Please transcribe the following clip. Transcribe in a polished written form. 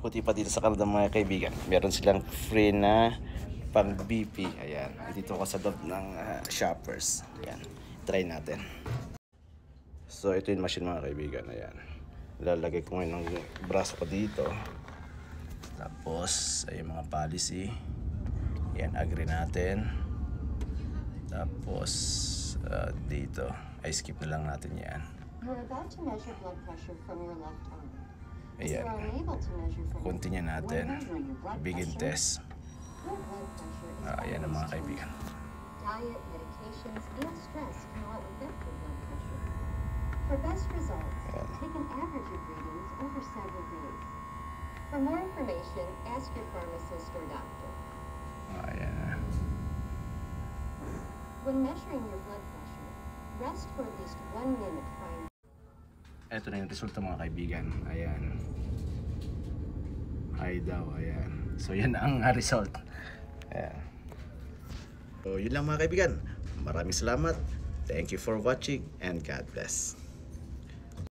Buti pa dito sa Canada mga kaibigan, meron silang free na pang BP. Ayan, dito ko sa loob ng Shoppers. Ayan, try natin. So ito yung machine mga kaibigan. Ayan, lalagay ko ngayon ng braso ko dito. Tapos ay mga policy. Ayan, agree natin. Tapos dito ay skip na lang natin yan. You're about to measure blood pressure from your left arm. Ayan, continue natin. Begin test. Ayan ang mga kaibigan. Diet, medications, and stress can all affect your blood pressure. For best results, take an average of readings over several days. For more information, ask your pharmacist or doctor. Ayan. When measuring your blood pressure, rest for at least 1 minute prior. Ito na yung resulta mga kaibigan. Ayan. High daw. Ayan. So yan ang result. Ayan. So yun lang mga kaibigan. Maraming salamat. Thank you for watching and God bless.